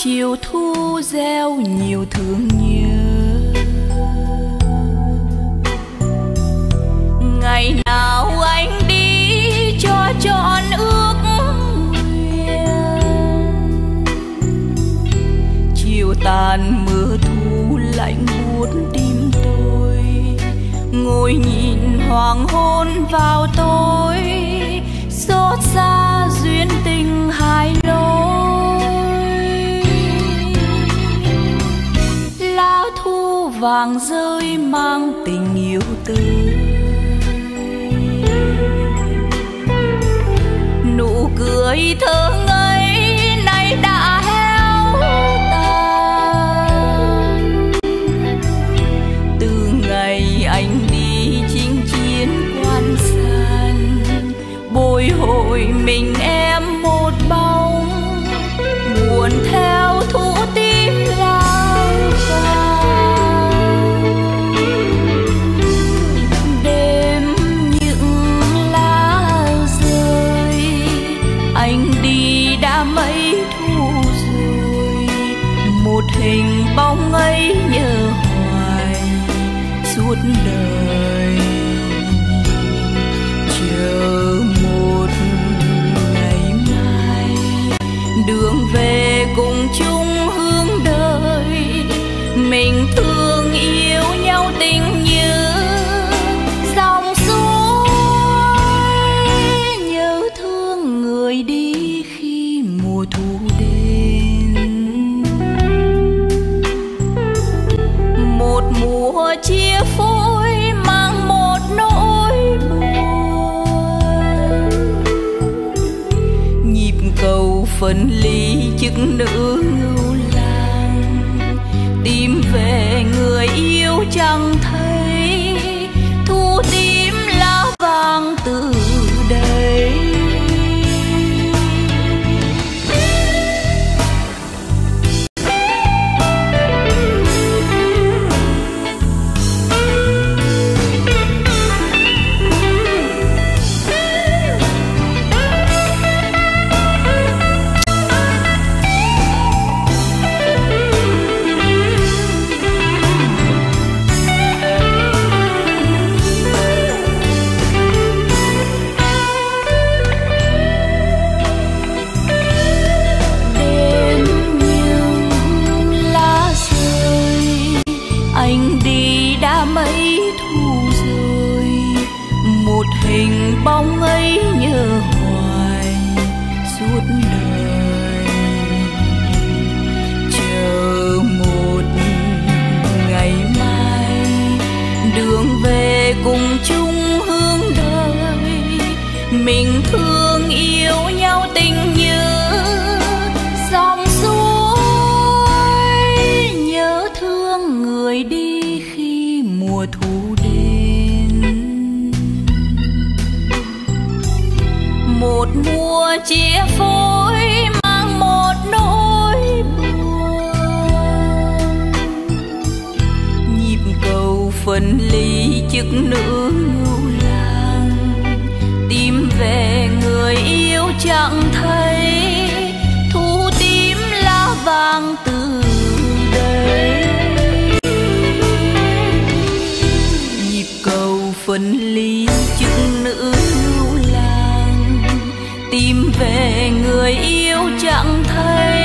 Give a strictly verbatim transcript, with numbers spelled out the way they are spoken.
chiều thu gieo nhiều thương nhớ. Ngày nào anh đi cho trọn ước nguyện, chiều tàn mưa thu lạnh buốt tim tôi, ngồi nhìn hoàng hôn vào tối, xót xa duyên tình hai lối. Lá thu vàng rơi mang tình yêu tươi, nụ cười thơ ngây nay đã héo tàn. Từ ngày anh đi chinh chiến quan san, bồi hồi mình em một bóng, buồn theo thú tim lao vào. Đêm những lá rơi, anh đi đã mấy thu rồi, một hình bóng ấy nhớ hoài suốt đời. Chờ một ngày mai, đường về cùng chung hướng đời, mình thương yêu nhau tình như dòng suối. Nhớ thương người đi khi mùa thu đến, một mùa chia phôi mang một nỗi buồn. Nhịp cầu phân ly chức nữ ngưu lang, tìm về người yêu chẳng thấy, thu tím lá vàng từ đây. Hình bóng ấy nhớ hoài suốt đời. Chờ một ngày mai, đường về cùng chung hướng đời, mình thương yêu nhau tình như dòng suối. Nhớ thương người đi khi mùa thu đến, một mùa chia phôi mang một nỗi buồn. Nhịp cầu phân ly chức nữ ngưu lang, tìm về người yêu chẳng thấy, thu tím lá vàng từ đây. Nhịp cầu phân ly chức nữ ngưu lang, tìm về người yêu chẳng thấy,